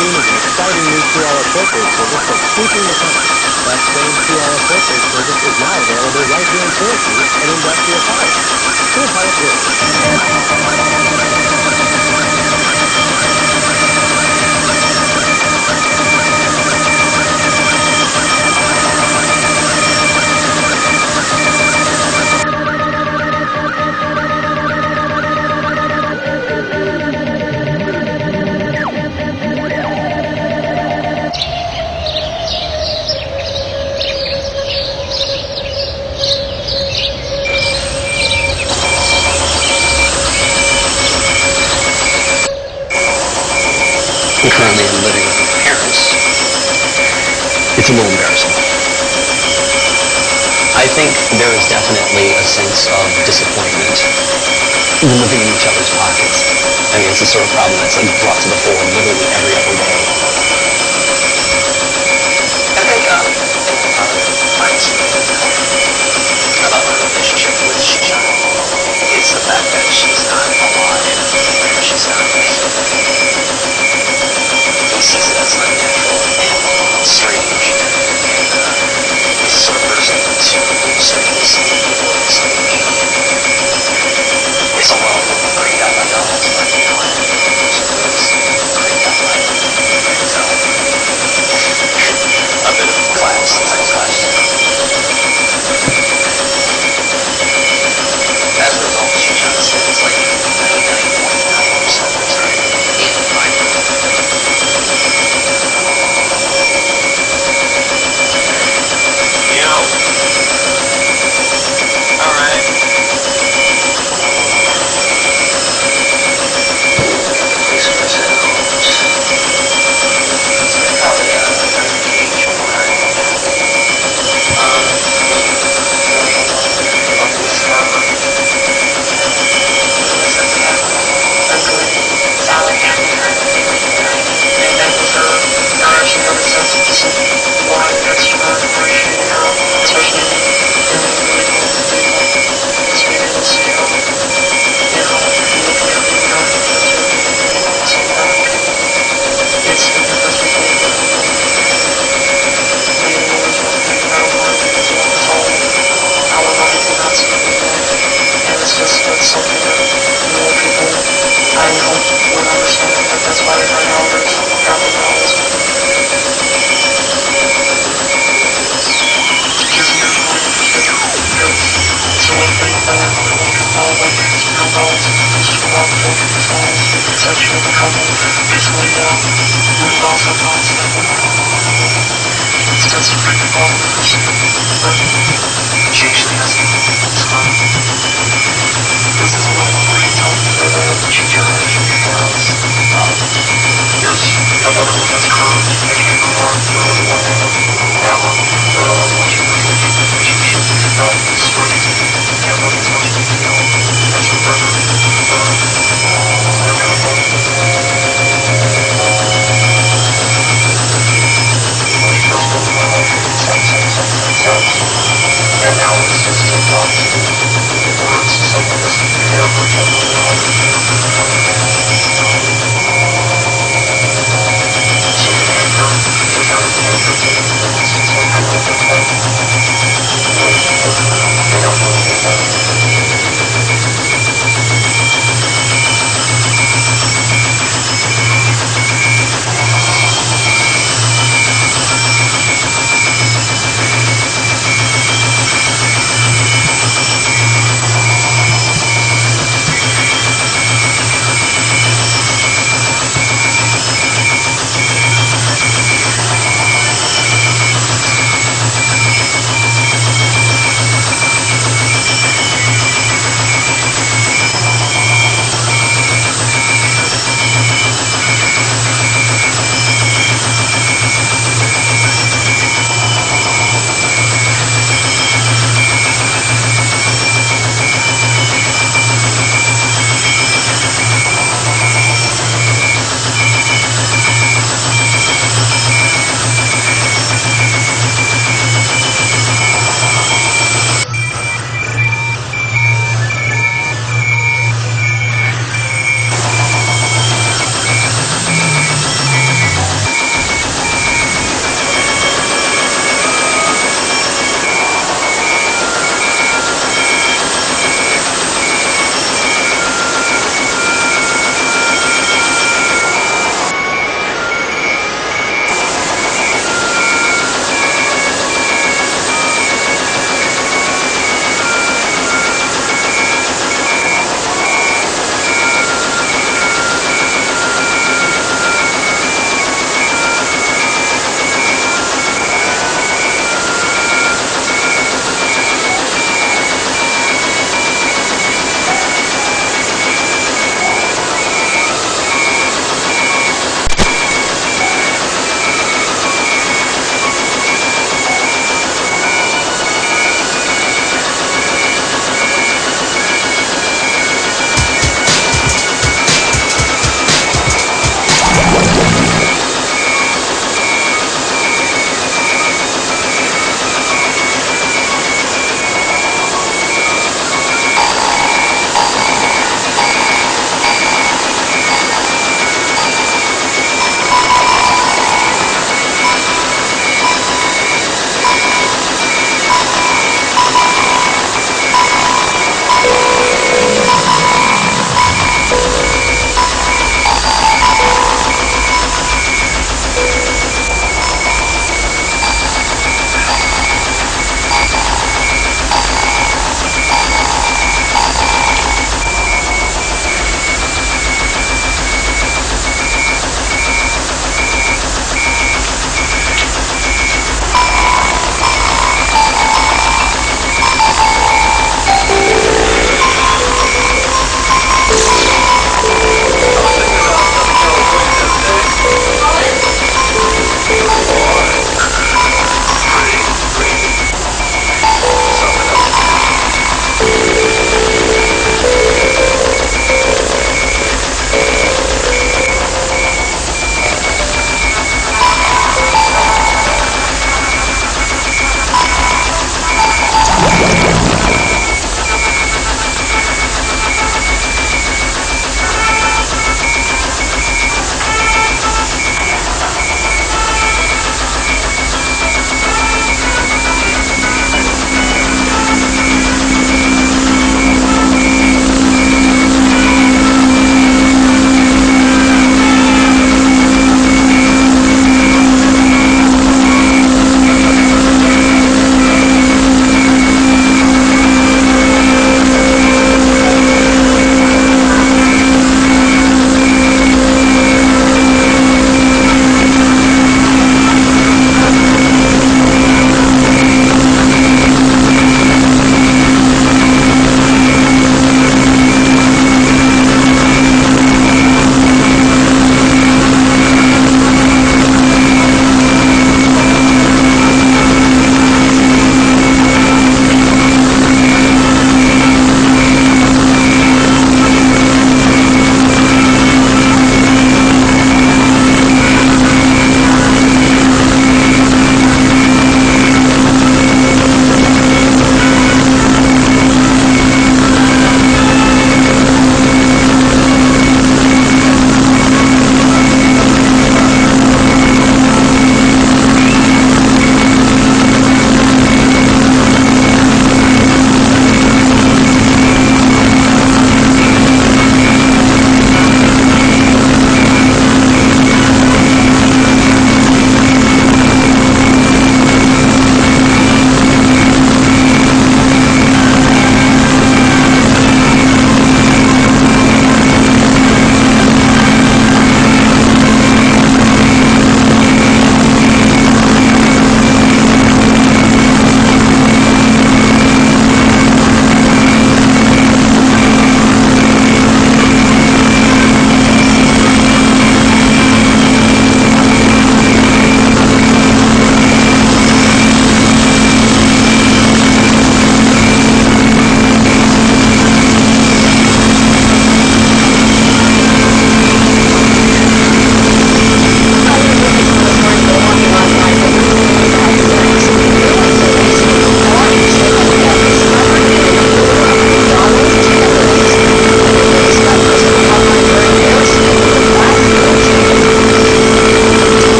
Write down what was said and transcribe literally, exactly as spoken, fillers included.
seen as an exciting new two-hour portrait service that's sweeping the country. That same two-hour portrait service is now available right here in Syracuse and Industrial Park. Here's how it works. Currently I'm living with my parents. It's a little embarrassing. I think there is definitely a sense of disappointment in living in each other's pockets. I mean, it's the sort of problem that's like brought to the fore literally every other day. I think um, mine's about my relationship with Shisha is the fact that she's not alive, she's not he sees it as unnatural and strange, and uh, he's the sort of person to certainly see people as strange. It's a lot of creeped out by novels, but you know, it's creeped out by himself. A bit of class, like class. As a result, Shisha is like ninety-nine point nine percent of the time in my room. This is what I'm going to tell you. She